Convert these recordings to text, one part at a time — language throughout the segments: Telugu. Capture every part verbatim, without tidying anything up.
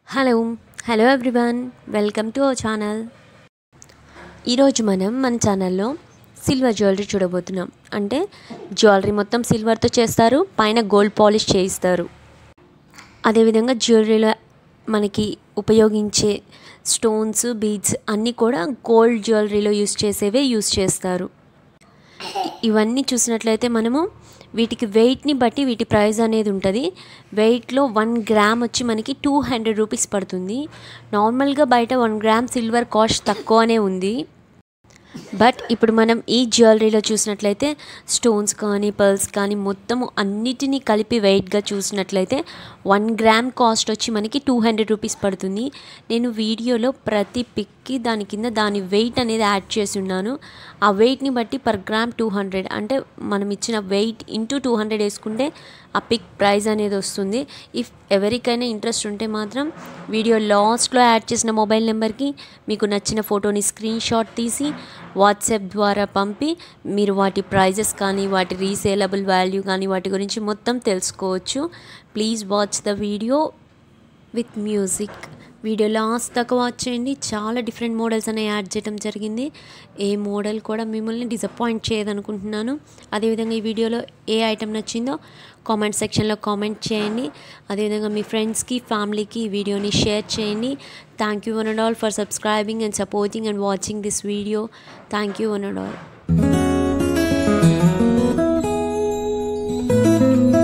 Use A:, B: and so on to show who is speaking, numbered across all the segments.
A: Hello hello everyone welcome to our channel. ఈరోజు మనం మన ఛానల్లో సిల్వర్ జ్యువెలరీ చూడబోతున్నాం. అంటే జ్యువెలరీ మొత్తం సిల్వర్తో చేస్తారు, పైన గోల్డ్ పాలిష్ చేయిస్తారు. అదేవిధంగా జ్యువెలరీలో మనకి ఉపయోగించే స్టోన్స్, బీడ్స్ అన్నీ కూడా గోల్డ్ జ్యువెలరీలో యూస్ చేసేవే యూస్ చేస్తారు. ఇవన్నీ చూసినట్లయితే మనము వీటికి వెయిట్ని బట్టి వీటి ప్రైస్ అనేది ఉంటుంది. వెయిట్లో వన్ గ్రామ్ వచ్చి మనకి టూ హండ్రెడ్ రూపీస్ పడుతుంది. నార్మల్గా బయట వన్ గ్రామ్ సిల్వర్ కాస్ట్ తక్కువనే ఉంది. బట్ ఇప్పుడు మనం ఈ జ్యువెలరీలో చూసినట్లయితే స్టోన్స్ కానీ పర్ల్స్ కానీ మొత్తము అన్నిటినీ కలిపి వెయిట్గా చూసినట్లయితే వన్ గ్రామ్ కాస్ట్ వచ్చి మనకి టూ హండ్రెడ్ రూపీస్ పడుతుంది. నేను వీడియోలో ప్రతి పిక్కి దాని కింద దాని వెయిట్ అనేది యాడ్ చేసి ఉన్నాను. ఆ వెయిట్ని బట్టి పర్ గ్రామ్ టూ హండ్రెడ్ అంటే మనం ఇచ్చిన వెయిట్ ఇంటూ టూ హండ్రెడ్ వేసుకుంటే ఆ పిక్ ప్రైస్ అనేది వస్తుంది. ఇఫ్ ఎవరికైనా ఇంట్రెస్ట్ ఉంటే మాత్రం వీడియో లాస్ట్లో యాడ్ చేసిన మొబైల్ నెంబర్కి మీకు నచ్చిన ఫోటోని స్క్రీన్ షాట్ తీసి వాట్సాప్ ద్వారా పంపి మీరు వాటి ప్రైజెస్ కానీ వాటి రీసేలబుల్ వాల్యూ కానీ వాటి గురించి మొత్తం తెలుసుకోవచ్చు. Please watch the video with music. Video last దాకా వాచ్ చేయండి. చాలా డిఫరెంట్ మోడల్స్ అనేవి యాడ్ చేయడం జరిగింది. ఏ మోడల్ కూడా మిమ్మల్ని డిసప్పాయింట్ చేయదనుకుంటున్నాను. అదేవిధంగా ఈ వీడియోలో ఏ ఐటెం నచ్చిందో కామెంట్ సెక్షన్లో కామెంట్ చేయండి. అదేవిధంగా మీ ఫ్రెండ్స్కి, ఫ్యామిలీకి ఈ వీడియోని షేర్ చేయండి. Thank you one and all for subscribing and supporting and watching this video. Thank you one and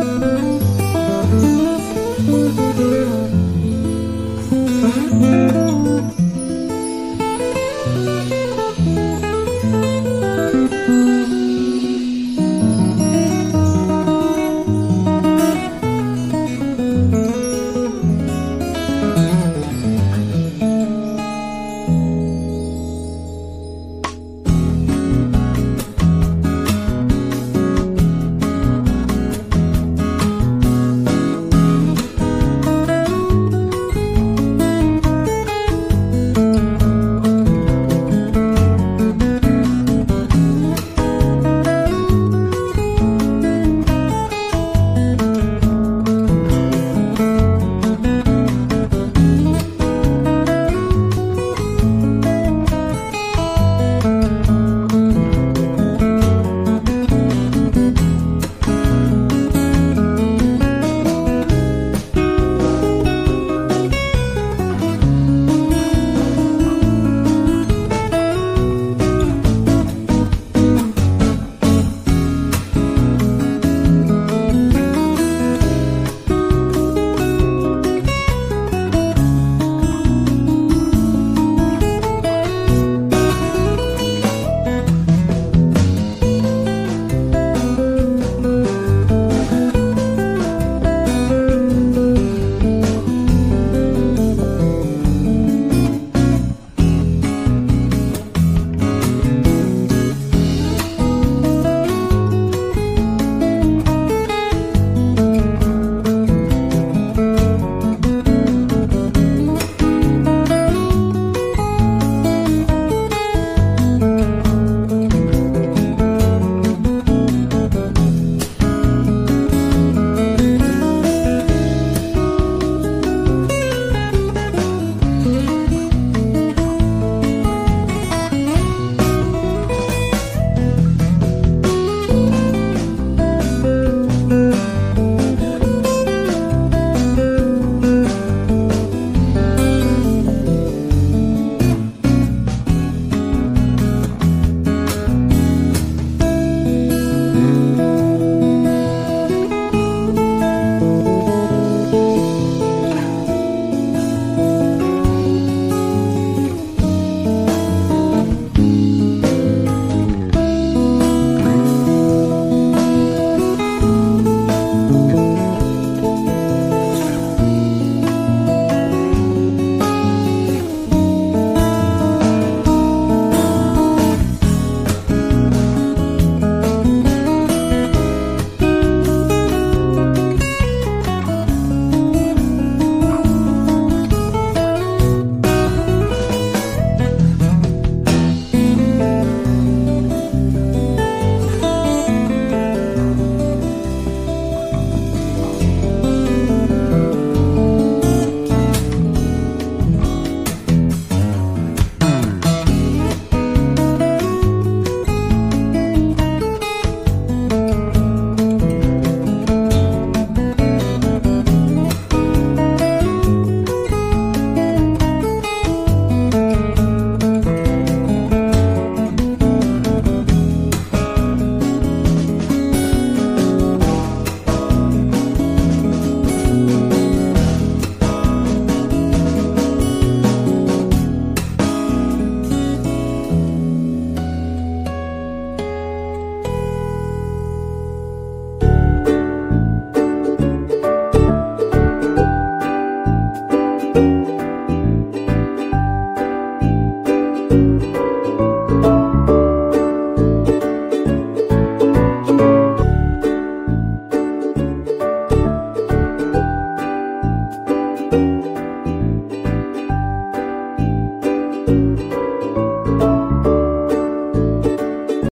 A: all.